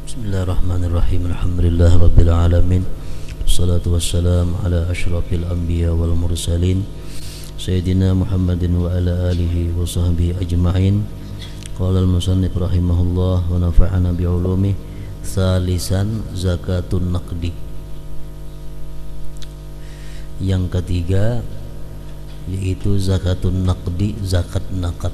Bismillahirrahmanirrahim. Alhamdulillah rabbil alamin. Wassalatu wassalamu ala asyrafil anbiya wal mursalin Sayyidina Muhammadin wa ala alihi wa sahbihi ajma'in. Qala al-musannif rahimahullah wa nafa'ana bi'ulumih. Salisan zakatun naqdi. Yang ketiga yaitu zakatun naqdi, zakat naqad.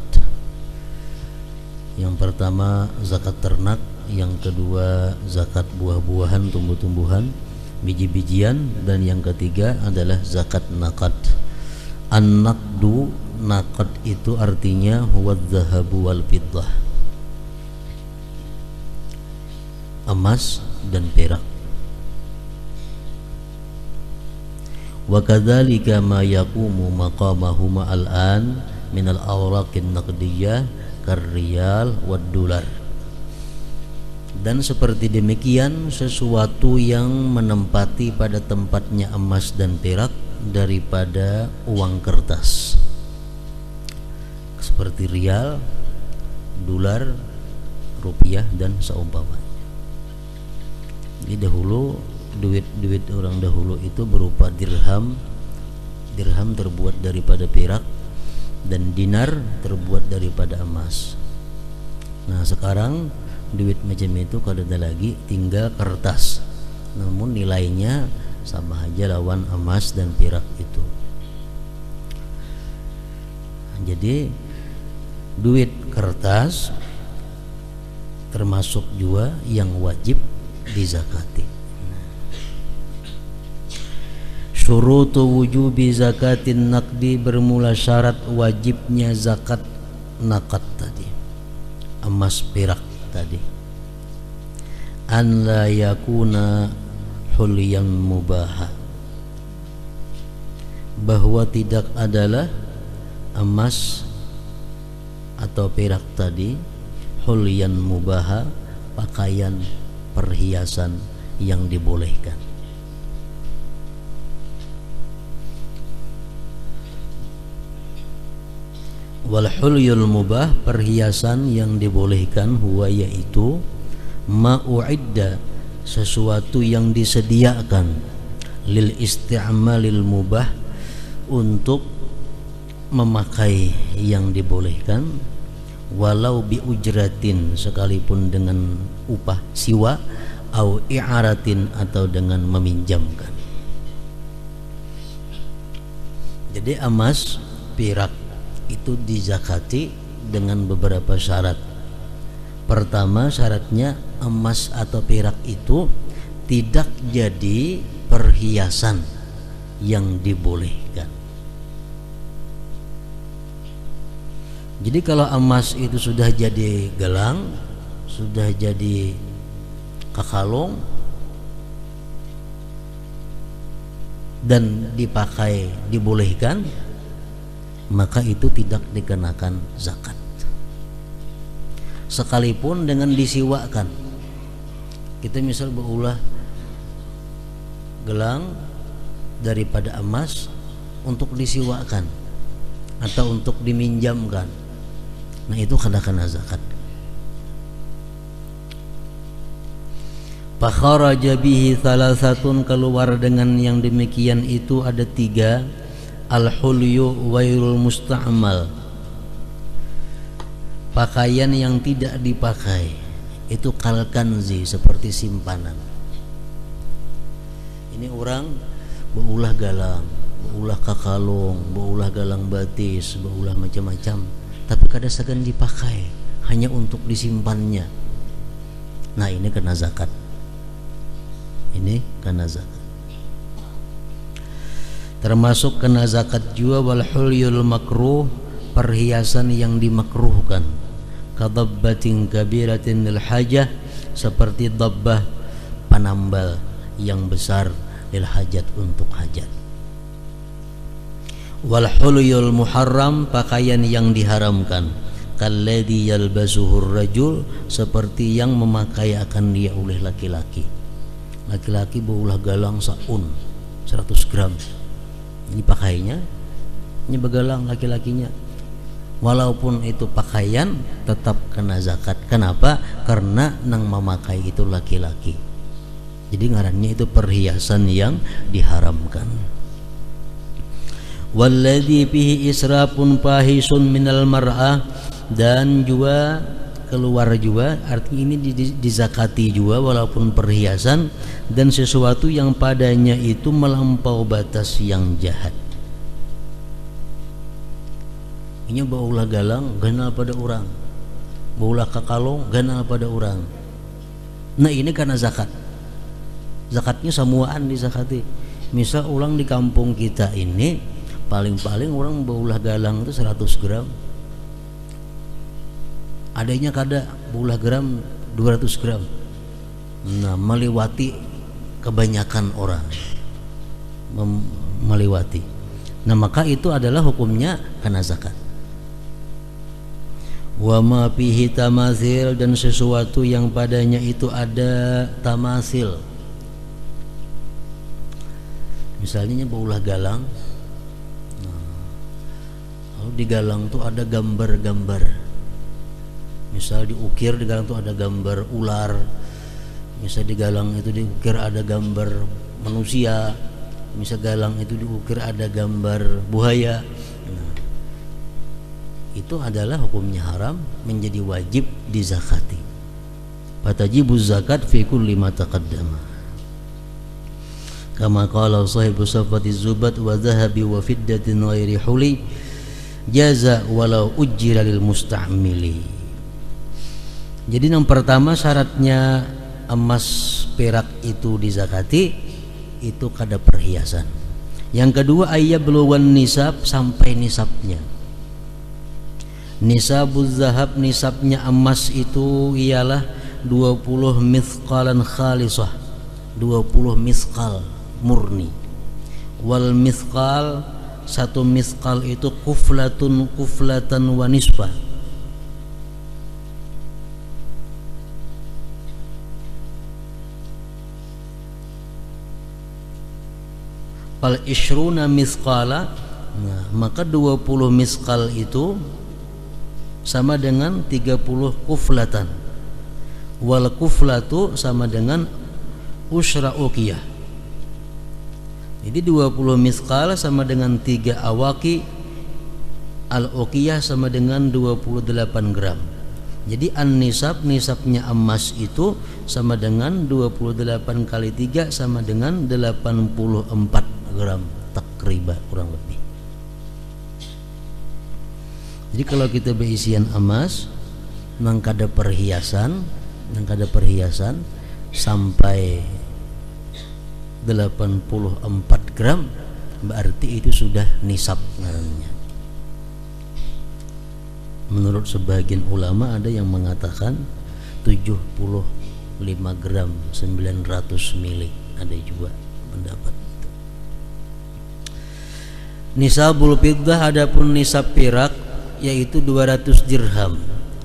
Yang pertama zakat ternak, yang kedua zakat buah-buahan, tumbuh-tumbuhan, biji-bijian, dan yang ketiga adalah zakat naqad. An-naqdu, naqad itu artinya huwa dzahabu wal fiddah, emas dan perak. Wa kadzalika ma yaqumu maqamahuma al-an min al-awraqin naqdiyah karriyal wad dolar. Dan seperti demikian sesuatu yang menempati pada tempatnya emas dan perak daripada uang kertas seperti rial, dolar, rupiah dan seumpamanya. Di dahulu duit orang dahulu itu berupa dirham terbuat daripada perak, dan dinar terbuat daripada emas. Nah sekarang duit macam itu kalau ada lagi tinggal kertas, namun nilainya sama aja lawan emas dan perak itu. Jadi duit kertas termasuk juga yang wajib dizakati. Syurutu wujubi zakatin naqdi, bermula syarat wajibnya zakat naqad tadi, emas perak tadi. An la yakuna hulyan mubaha, bahwa tidak adalah emas atau perak tadi hulyan mubaha, pakaian perhiasan yang dibolehkan. Wal hulyul mubah, perhiasan yang dibolehkan, huwa yaitu ma'u'idda, sesuatu yang disediakan, lil isti'malil mubah, untuk memakai yang dibolehkan, walau bi ujratin, sekalipun dengan upah siwa, au i'aratin, atau dengan meminjamkan. Jadi emas, perak itu dizakati dengan beberapa syarat. Pertama, syaratnya emas atau perak itu tidak jadi perhiasan yang dibolehkan. Jadi kalau emas itu sudah jadi gelang, sudah jadi kakalung, dan dipakai, dibolehkan, maka itu tidak dikenakan zakat. Sekalipun dengan disiwakan, kita misal berulah gelang daripada emas untuk disiwakan atau untuk diminjamkan, nah itu kena zakat. Fakharaja bihi salasatun, keluar dengan yang demikian itu ada tiga. Al-hulyu wairul musta'mal, pakaian yang tidak dipakai, itu kalkanzi, seperti simpanan. Ini orang beulah galang, beulah kakalung, beulah galang batis, beulah macam-macam, tapi kada segan dipakai, hanya untuk disimpannya. Nah ini kena zakat. Ini kena zakat. Termasuk kena zakat juga wal hulyul makruh, perhiasan yang dimakruhkan, kadabbatin kabiratin lil hajah, seperti dabbah, panambal yang besar, lil hajat, untuk hajat. Wal hulyul muharram, pakaian yang diharamkan, kalladhi yalbasuhur rajul, seperti yang memakai akan dia oleh laki-laki. Laki-laki beulah galang saun 100 gram, ini pakainya, ini begalang laki-lakinya walaupun itu pakaian tetap kena zakat. Kenapa? Karena nang memakai itu laki-laki. Jadi ngarannya itu perhiasan yang diharamkan. Walladzi fihi israfun fahisun minal mar'ah, dan juga keluar juga, artinya ini dizakati juga walaupun perhiasan dan sesuatu yang padanya itu melampau batas yang jahat. Ini baulah galang ganal pada orang, baulah kakalong ganal pada orang. Nah ini karena zakat. Zakatnya samuaan dizakati. Misal ulang di kampung kita ini paling-paling orang baulah galang itu 100 gram. Adanya kada baulah gram 200 gram. Nah melewati kebanyakan orang melewati. Nah maka itu adalah hukumnya kena zakat. Wa ma fihi tamasil, dan sesuatu yang padanya itu ada tamasil. Misalnya baulah galang. Nah, lalu di galang tuh ada gambar-gambar. Misal diukir di galang itu ada gambar ular, misal di galang itu diukir ada gambar manusia, misal galang itu diukir ada gambar buaya. Nah, itu adalah hukumnya haram, menjadi wajib dizakati. Fatajibu zakat fi kulli ma taqaddama. Kama qala sahibu safati zubat wa dhahabi wa fiddatin ghairi huli jaza walau ujjira lil musta'mili. Jadi yang pertama syaratnya emas perak itu dizakati itu kada perhiasan. Yang kedua ayyabluwan nisab, sampai nisabnya. Nisabuz zahab, nisabnya emas itu ialah 20 mithqalan khalisah, 20 mithqal murni. Wal mithqal, satu mithqal itu kuflatan wa nisbah. Fal ishruna misqala, nah, maka 20 misqal itu sama dengan 30 kuflatan. Wal kuflatu sama dengan usra uqiyah. Jadi 20 misqal sama dengan 3 awaki. Al uqiyah sama dengan 28 gram. Jadi an-nisab, nisabnya emas itu sama dengan 28 kali 3 sama dengan 84 gram takriban, kurang lebih. Jadi kalau kita berisian emas nang kada perhiasan sampai 84 gram berarti itu sudah nisab namanya. Menurut sebagian ulama ada yang mengatakan 75 gram 900 mili, ada juga pendapat. Nisabul fiddah, adapun nisab perak yaitu 200 dirham,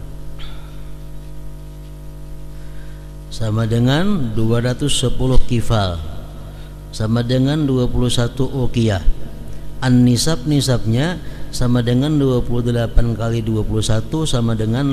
sama dengan 210 kifal, sama dengan 21 uqiyah. An-nisab, nisabnya sama dengan 28 kali 21 sama dengan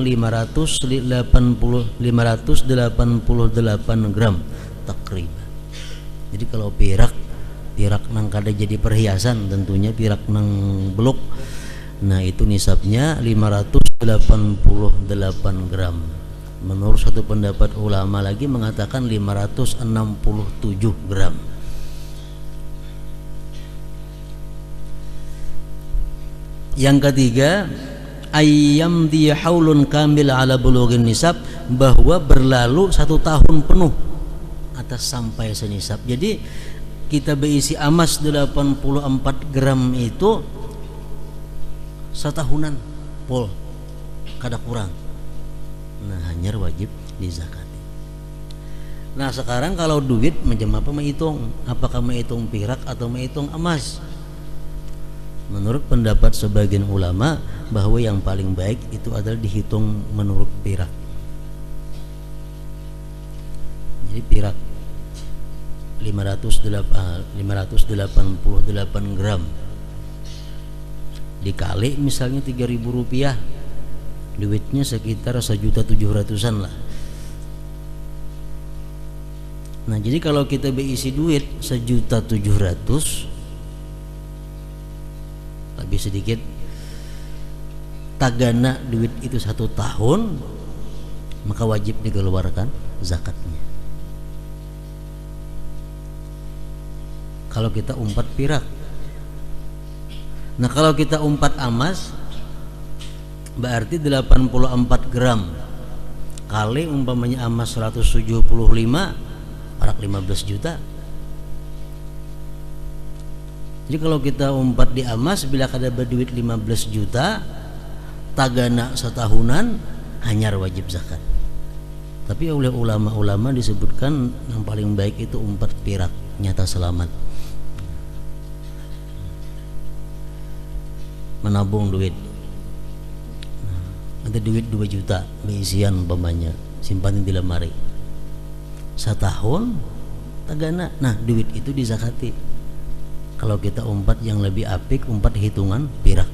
588 gram takriban. Jadi kalau perak nang kada jadi perhiasan, tentunya perak nang beluk, nah itu nisabnya 588 gram. Menurut satu pendapat ulama lagi mengatakan 567 gram. Yang ketiga, ayyam di haulun kamil ala bulughin nisab, bahwa berlalu 1 tahun penuh atas sampai senisab. Jadi kita berisi emas 84 gram itu setahunan pol kada kurang. Nah hanya wajib dizakati. Nah sekarang kalau duit macam apa menghitung? Apakah menghitung perak atau menghitung emas? Menurut pendapat sebagian ulama bahwa yang paling baik itu adalah dihitung menurut perak. Jadi perak 588 gram dikali misalnya 3.000 rupiah, duitnya sekitar 1.700.000-an lah. Nah jadi kalau kita berisi duit 1.700.000 lebih sedikit, tagana duit itu 1 tahun, maka wajib dikeluarkan zakatnya. Kalau kita umpat pirak. Nah kalau kita umpat emas berarti 84 gram kali umpamanya emas 175, parak 15 juta. Jadi kalau kita umpat di emas, bila kada berduit 15 juta, tagana setahunan, hanyar wajib zakat. Tapi oleh ulama-ulama disebutkan yang paling baik itu umpat pirak, nyata selamat, menabung duit. Ada duit 2 juta beisian umpamanya, simpanin di lemari setahun tagana, nah duit itu dizakati. Kalau kita umpat yang lebih apik, umpat hitungan pirak.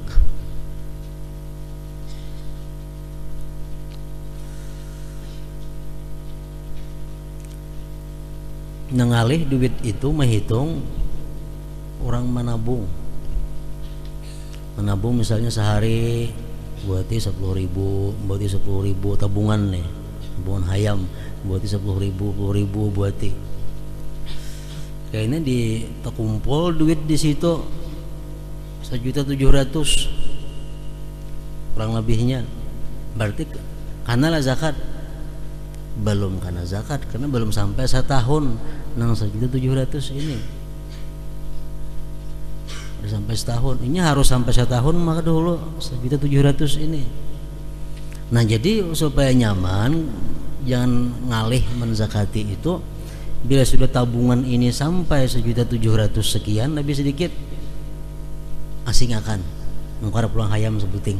Nengalih duit itu menghitung orang menabung misalnya sehari buati 10.000, buati 10.000 tabungan nih, tabungan hayam, buati 10.000 buati. Kayaknya di terkumpul duit di situ 1.700.000 kurang lebihnya. Berarti karena lah zakat, belum karena zakat karena belum sampai setahun nang 1.700.000 ini. Sampai setahun, ini harus sampai setahun maka dulu 1.700.000 ini. Nah jadi supaya nyaman, jangan ngalih menzakati itu. Bila sudah tabungan ini sampai 1.700.000 sekian, lebih sedikit asing akan mengkara pulang hayam sebuting.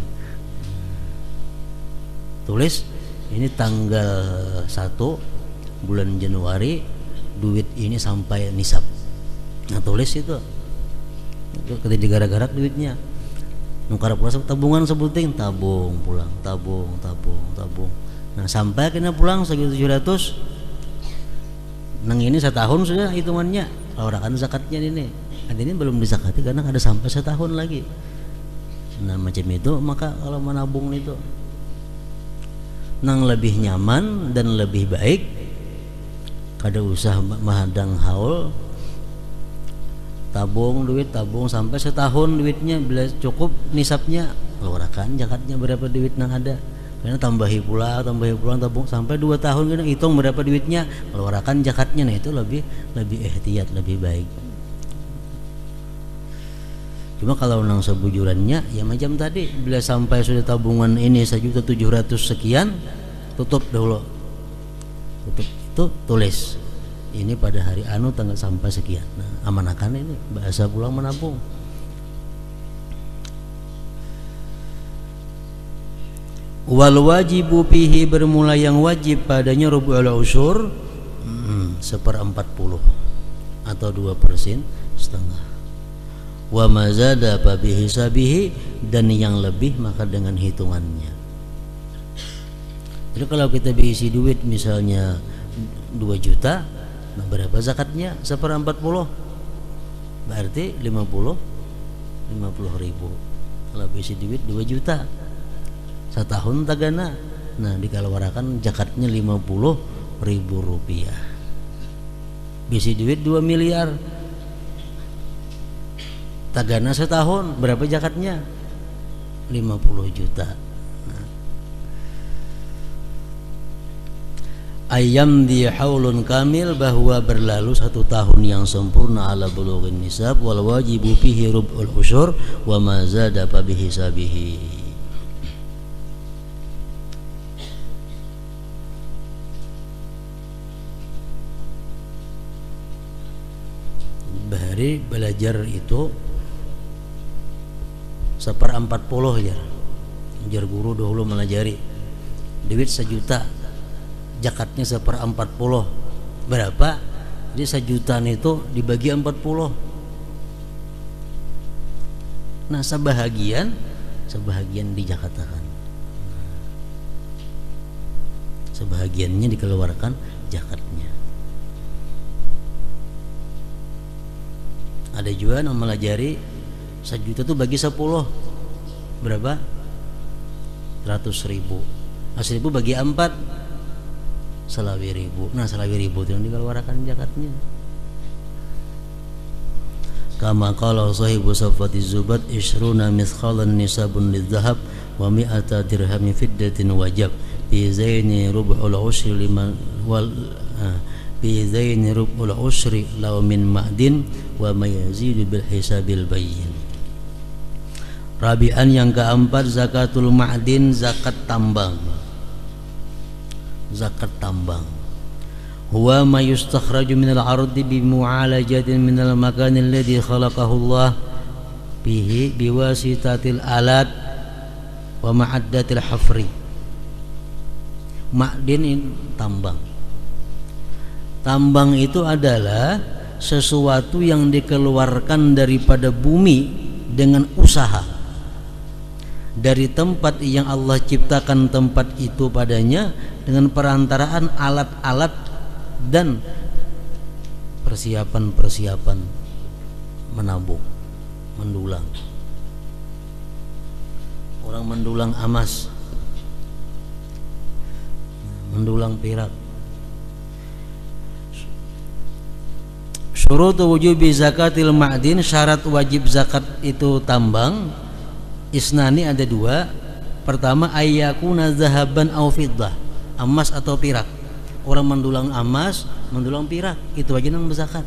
Tulis ini tanggal 1 bulan Januari duit ini sampai nisab. Nah tulis itu ketika gara-gara duitnya nungkara pulang tabungan sebuting, tabung pulang, tabung. Nah sampai kena pulang 1.700.000, nang ini setahun sudah hitungannya, keluarkan zakatnya ini. Ini belum dizakati karena ada sampai setahun lagi. Nah macam itu, maka kalau menabung itu nang lebih nyaman dan lebih baik, kada usah mahadang haul, tabung sampai setahun duitnya. Bila cukup nisabnya, keluarkan zakatnya berapa duit nang ada. Karena tambahi pulang tabung sampai 2 tahun kena hitung berapa duitnya, keluarkan zakatnya. Nah itu lebih ihtiyat, lebih baik. Cuma kalau nang sebujurannya ya macam tadi, bila sampai sudah tabungan ini 1.700.000 sekian, tutup dulu. Tutup itu tulis ini pada hari anu tanggal sampai sekian. Nah, amanakan ini bahasa pulang menabung. Wal wajibu fihi, bermula yang wajib padanya rubu'ul usyur, 1/40 atau 2%, setengah. Wa mazada fa bihisabihi, dan yang lebih maka dengan hitungannya. Jadi kalau kita berisi duit misalnya 2 juta, nah berapa zakatnya? 1/40, berarti 50.000. Kalau berisi duit 2 juta setahun tagana, nah dikeluarkan zakatnya 50.000 rupiah. Berisi duit 2 miliar tagana setahun, berapa zakatnya? 50 juta. Ayam di haulun kamil, bahwa berlalu 1 tahun yang sempurna ala bulughin nisab, wal wajibu fihi rub'ul usyur wa ma zada fa bihisabihi. Bahari belajar itu 1/40 ya. Jar guru dahulu melajari duit 1 juta, zakatnya 1/40 berapa? Jadi 1 juta itu dibagi 40. Nah, sebahagian dijakatakan, sebahagiannya dikeluarkan zakatnya. Ada juga yang melajari 1 juta tuh bagi 10 berapa? 100.000. 100.000 bagi 4 1.000. Nah, 1.000 itu yang dikeluarkan zakatnya. Kama qala sahibu safati zubat ishruna mithqalan nisabun lidzahab wa mi'ata dirhamin fiddatin wajab bi zaini rub'ul ushri liman wal bi zaini rub'ul ushri law min ma'din wa ma yazidu bil hisabil bayyin. Rabi'an yang keempat zakatul ma'din, zakat tambang. Zakat tambang huwa ma yustakhraju minal ardi bi mu'alajatin minal makan alladhi khalaqahu Allah bihi biwasitatil alat wa ma'addatil hafri. Ma'din tambang. Tambang itu adalah sesuatu yang dikeluarkan daripada bumi dengan usaha, dari tempat yang Allah ciptakan tempat itu padanya dengan perantaraan alat-alat dan persiapan-persiapan menabung, mendulang. Orang mendulang emas, mendulang perak. Syurutu wujubi zakatil ma'din, syarat wajib zakat itu tambang. Isnani ada 2. Pertama ayyakuna zahaban aw fiddah, emas atau perak. Orang mendulang emas, mendulang perak, itu aja yang berzakat.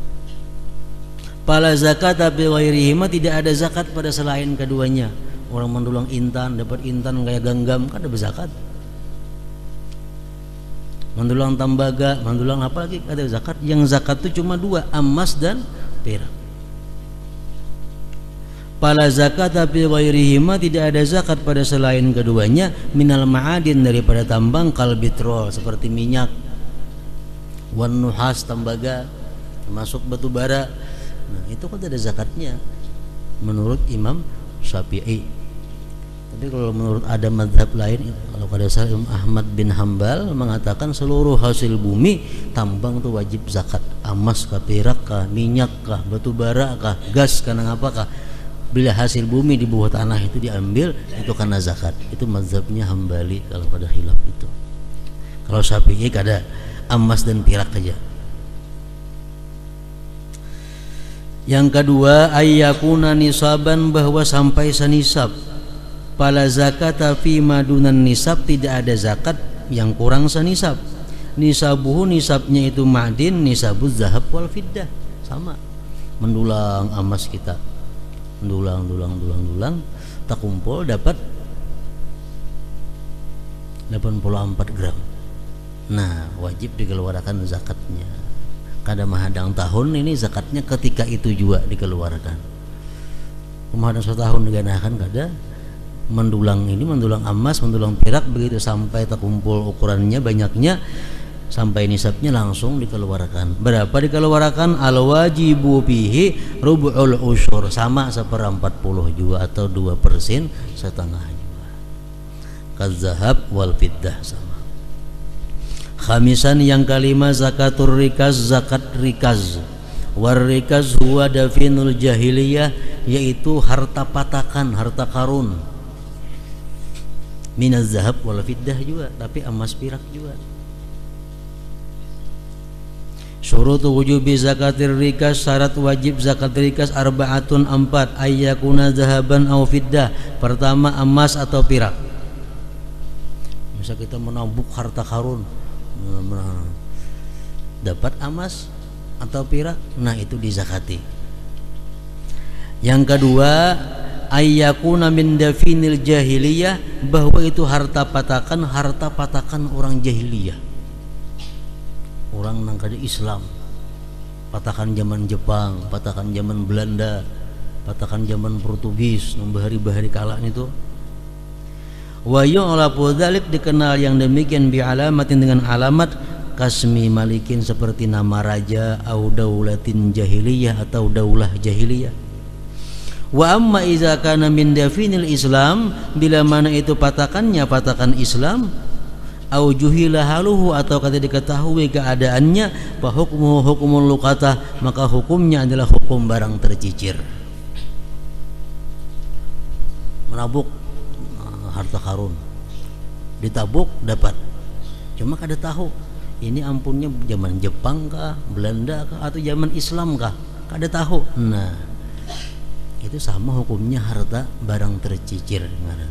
Pala zakat tapi ghairihima, tidak ada zakat pada selain keduanya. Orang mendulang intan, dapat intan kayak genggam, kan ada berzakat. Mendulang tembaga, mendulang apa lagi, ada zakat. Yang zakat itu cuma 2, emas dan perak. Pala zakat tapi ghairihima, tidak ada zakat pada selain keduanya. Minal ma'adin, daripada tambang, kal bitrol, seperti minyak, wan nuhas, tembaga, termasuk batu bara. Nah, itu kan ada zakatnya menurut Imam Syafi'i. Tapi kalau menurut ada mazhab lain, kalau pada saat Imam Ahmad bin Hambal mengatakan seluruh hasil bumi tambang itu wajib zakat. Emas kah, perak kah, minyak kah, batu bara kah, gas karena apakah, bila hasil bumi di bawah tanah itu diambil, itu karena zakat. Itu mazhabnya Hambali kalau pada khilaf itu. Kalau Syafi'i ada emas dan perak saja. Yang kedua ayyakuna nisaban, bahwa sampai senisab. Pala zakata fi madunan nisab, tidak ada zakat yang kurang senisab. Nisabuhu, nisabnya itu ma'din, nisabuz zahab wal fiddah, sama. Mendulang emas kita, dulang, tak kumpul dapat 84 gram. Nah, wajib dikeluarkan zakatnya. Kada mahadang tahun ini zakatnya ketika itu juga dikeluarkan. Mahadang setahun diganakan kada. Mendulang ini, mendulang emas, mendulang perak, begitu sampai terkumpul ukurannya banyaknya, sampai nisabnya langsung dikeluarkan. Berapa dikeluarkan? Al wajibu bihi rubu'ul usyur, sama 1/40 juga atau 2% setengah juga. Kazahab wal fiddah, sama. Khamisan yang kelima zakatur rikaz, zakat rikaz. War rikaz huwa dafinul jahiliyah, yaitu harta patakan, harta karun. Minaz zahab wal fiddah juga, tapi emas perak juga. Syurutu wujubi zakatir rikas, syarat wajib zakat rikas arba'atun, 4. Ayyakuna zahaban aw fiddah, pertama emas atau perak. Misal kita menabung harta karun, dapat emas atau perak, nah itu dizakati. Yang kedua ayyakuna min dafinil jahiliyah, bahwa itu harta patakan orang jahiliyah, orang nang kada Islam, patakan zaman Jepang, patakan zaman Belanda, patakan zaman Portugis, nang bahari-bahari kala itu. Wa yu'lafu dzalik, dikenal yang demikian bi alamatin, dengan alamat kasmi malikin, seperti nama raja, au daulatin jahiliyah, atau daulah jahiliyah. Wa amma iza kana min dafinil Islam, bila mana itu patakannya patakan Islam, au juhila haluhu atau kata diketahui keadaannya, fa hukmuhu hukmul luqatah, maka hukumnya adalah hukum barang tercicir. Menabuk harta karun, ditabuk dapat, cuma kada tahu ini ampunnya zaman Jepang kah, Belanda kah, atau zaman Islam kah, kada tahu. Nah, itu sama hukumnya harta barang tercicir.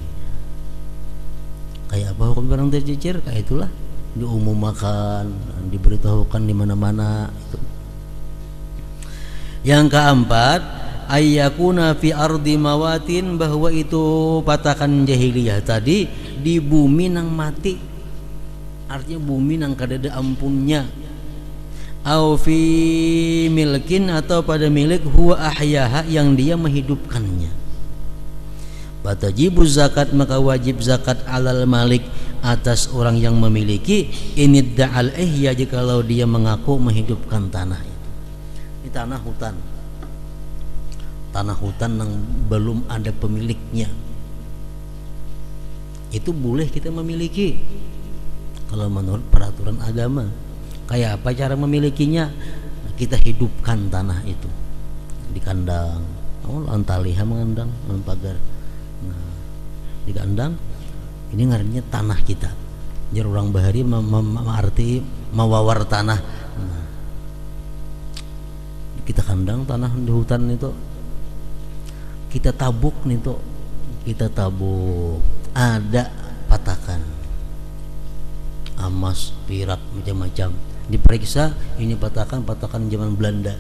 Kayak apa hukum barang tercicir? Kayak itulah, diumumkan, diberitahukan di mana-mana itu. Yang keempat, ayyakuna fi ardi mawatin, bahwa itu patakan jahiliyah tadi di bumi nang mati, artinya bumi nang kadada ampunnya. Au fi milkin, atau pada milik huwa ahyaha, yang dia menghidupkannya. Batajibu zakat, maka wajib zakat alal malik, atas orang yang memiliki, inidda'al ihya, jikalau dia mengaku menghidupkan tanah itu. Ini tanah hutan, tanah hutan yang belum ada pemiliknya, itu boleh kita memiliki kalau menurut peraturan agama. Kayak apa cara memilikinya? Kita hidupkan tanah itu di kandang, antaliha mengandang, pagar. Nah, di kandang ini ngarannya tanah kita. Jadi orang bahari arti mawawar tanah. Nah, kita kandang tanah di hutan itu, kita tabuk nih tuh, kita tabuk, ada patakan emas, perak, macam-macam, diperiksa, ini patakan zaman Belanda.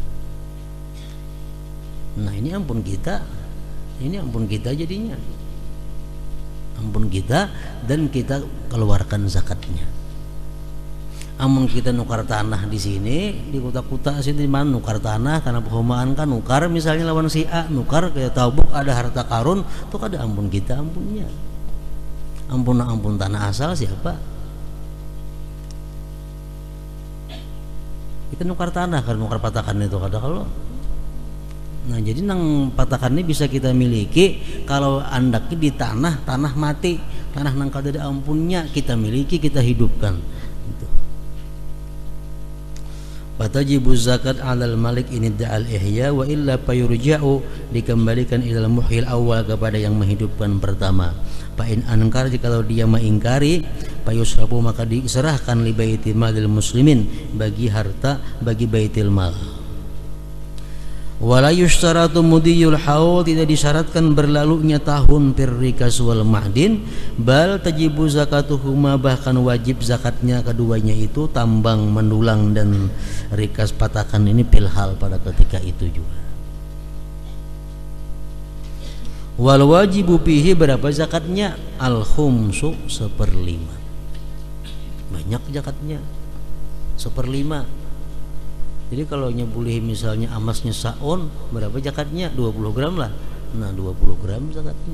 Nah, ini ampun kita jadinya, ampun kita, dan kita keluarkan zakatnya. Amun kita nukar tanah di sini, di kota-kota sini, di mana nukar tanah karena perumahan kan nukar, misalnya lawan si A nukar kayak tabuk, ada harta karun tuh, kada ampun kita, ampunnya ampun tanah asal siapa? Kita nukar tanah, karena nukar patakan itu kada kalau. Nah, jadi nang patakan ini bisa kita miliki kalau andaknya di tanah mati, tanah nang kada ada ampunnya, kita miliki, kita hidupkan. Fatajibu zakat 'alal malik in da'al ihya, wa illa fayurja'u, dikembalikan ilal muhyil awal, kepada yang menghidupkan pertama. Fa in ankar, jikalau dia mengingkari, fayusrafu, maka diserahkan li baitil malil muslimin, bagi harta, bagi baitil mal. Wala yushtaratu mudiyul haul, tidak disyaratkan berlalunya tahun firrikas wal ma'din, bal tajibu zakatuhuma, bahkan wajib zakatnya keduanya itu, tambang, mendulang dan rikas patakan ini, pilhal pada ketika itu juga. Wal wajibu fihi, berapa zakatnya? Al khumsu, 1/5. Banyak zakatnya, 1/5. Jadi kalau nyebulih misalnya emasnya saon, berapa zakatnya? 20 gram lah. Nah, 20 gram zakatnya.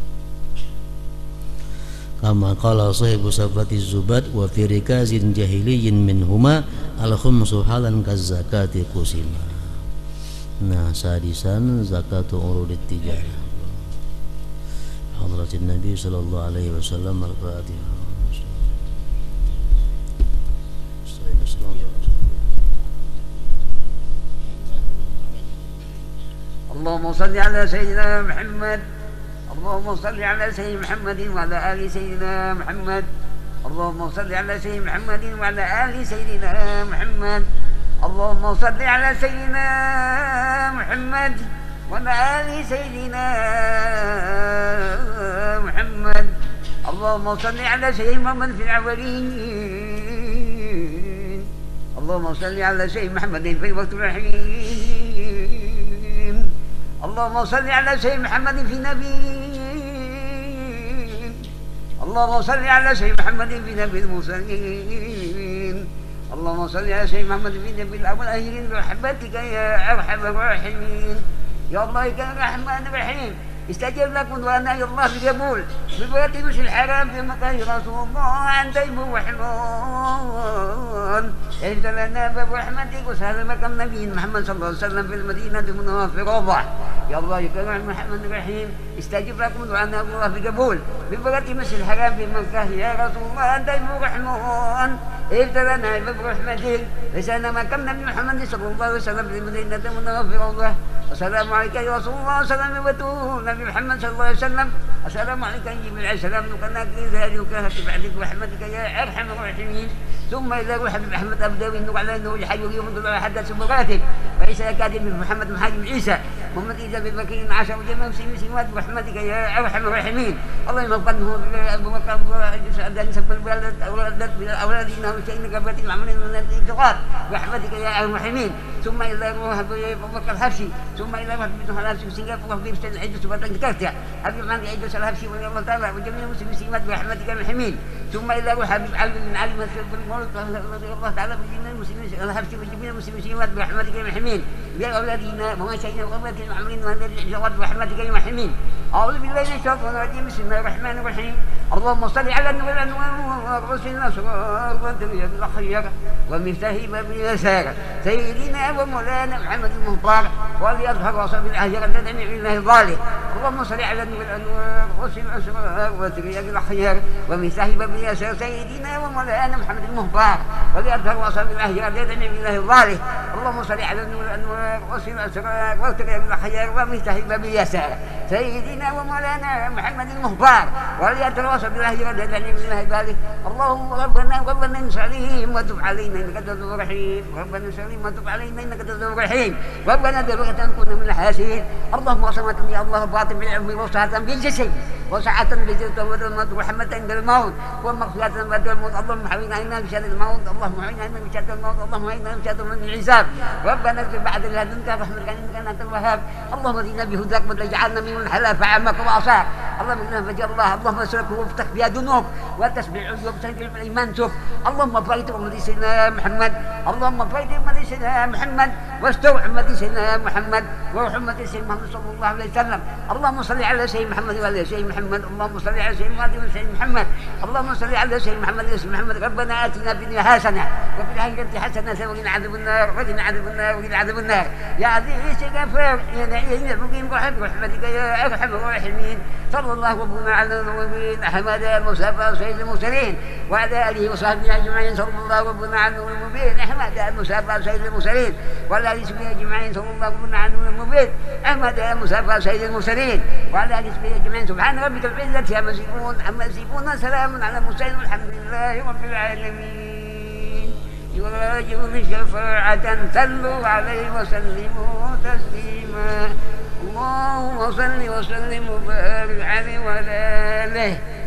Kama qala sahibu sabati zubat, wa fi rikazin jahiliyin minhuma al khumsu halan kaz zakati qusima. Nah, sadisan zakatu urudit tijarah. Hadratin Nabi sallallahu alaihi wasallam, al-Fatihah. اللهم صل على سيدنا محمد. اللهم صل على سيدنا محمد وعلى آل سيدنا محمد. اللهم صل على سيدنا محمد وعلى آل سيدنا محمد. اللهم صل على سيدنا محمد وعلى آل سيدنا محمد. اللهم صل على سيدنا محمد في الأولين. اللهم صل على سيدنا محمد في الوقت الحين. اللهم صل على سيدنا محمد في النبيين. اللهم صل على سيدنا محمد في نبي المرسلين. اللهم صل على سيدنا محمد في نبي الأولين برحمتك يا أرحم الراحمين. يا الله يا الرحمن الرحيم. استجب لكم وأنا الله بقبول ببركة المسجد الحرام في مكان رسول الله أنت محمود اهد لنا باب رحمتك وسهل مكان نبي محمد صلى الله عليه وسلم في المدينة المنورة يا الله يا كريم محمد الرحيم استجب لكم وأنا الله بقبول ببركة المسجد الحرام في مكة يا رسول الله أنت محمود اهد لنا باب رحمتك لسنا مكان نبي محمد صلى الله عليه وسلم في المدينة المنورة السلام عليك يا رسول الله سلام وبركاته نبي محمد صلى الله عليه وسلم السلام عليك يا جبريل عليه السلام نكنا كذا وكهت بعدك رحمتك يا ارحم الراحمين ثم اذا روح حبيب احمد ابدوي انه على انه يحيي اليوم الله حدث براتب فليس يكاد من محمد محاجم عيسى محمد اذا ببكر عشر وجمع مسلم سواد برحمتك يا ارحم الراحمين اللهم قنه ابو بكر سعدان سب البلد اولادنا وشيء قبلت العملين من الانتقاد برحمتك يا ارحم الراحمين ثم اذا روح ابو بكر الحبشي ثم إلى رحمة الله الحبشي وسنغافورة في مستند عيد سبحانه كرتة أبي من عيد الحبشي ولي الله تعالى وجميع المسلمين سيمات برحمتك الحميد ثم إلى روح حبيب علي بن علي مسجد المولد رضي الله تعالى وجميع المسلمين الحبشي وجميع المسلمين سيمات برحمتك الحميد بأولادنا وما شئنا وأولادنا المعمرين وهذه الجواد برحمتك الحميد أعوذ بالله من الشيطان الرجيم بسم الله الرحمن الرحيم اللهم صل على النور الأنوار وغسل الأسرار والدنيا الخير ومفتاح باب اليسار سيدنا ومولانا محمد المختار وليظهر وصل بالأهجر الذي من الله الظالم اللهم صل على النور الأنوار وغسل الأسرار والدنيا الخير ومفتاح باب اليسار سيدنا ومولانا محمد المختار وليظهر وصل بالأهجر الذي من الله الظالم اللهم صل على النور الأنوار وغسل الأسرار والدنيا الخير ومفتاح باب اليسار سيدنا ومولانا محمد المختار وليتواصل بالله رد الذي من الله ذلك اللهم ربنا نسألهم وتب علينا انك انت التواب الرحيم ربنا نسألهم وتب علينا انك انت التواب الرحيم ربنا ذرية كنا من الحاسين اللهم وصمة يا الله باطن بالعلم وسعة بالجسد وسعة بالجسد ورحمة عند الموت ومغفرة بعد الموت اللهم حوينا عنا بشر الموت اللهم حوينا عنا بشر الموت اللهم حوينا بشر من الحساب ربنا اكتب بعد لدنك رحمتك انك انت الوهاب اللهم زدنا بهداك وتجعلنا من الحلال فعمك وعصاك اللهم انا فجر الله اللهم اسرك وافتح بها ذنوب وتسبح عيوب تنجل بالايمان سوف اللهم فريت امتي سيدنا محمد اللهم فريت امتي سيدنا محمد واستوعب امتي سيدنا محمد وروح امتي سيدنا محمد صلى الله عليه وسلم اللهم صل على سيدنا محمد وعلى سيدنا محمد اللهم صل على سيدنا محمد وعلى سيدنا محمد اللهم صل على سيدنا محمد وعلى سيدنا محمد ربنا اتنا في الدنيا حسنه وفي الاخره حسنه وقنا عذاب النار وقنا عذاب النار وقنا عذاب النار يا عزيز يا غفار يا نعيم يا مقيم برحمتك يا ارحم الراحمين صلى الله وسلم على المؤمنين احمد المصطفى سيد المرسلين وعلى اله وصحبه اجمعين صلى الله وسلم على المؤمنين احمد المصطفى سيد المرسلين وعلى اله وصحبه اجمعين صلى الله وسلم على المؤمنين احمد المصطفى سيد المرسلين وعلى اله وصحبه اجمعين سبحان ربك العزه عما يصفون عما يصفون سلام على المرسلين والحمد لله رب العالمين يراجعون شفاعة صلوا عليه وسلموا تسليما اللهم صل وسلم وبارك عليه وعلى آله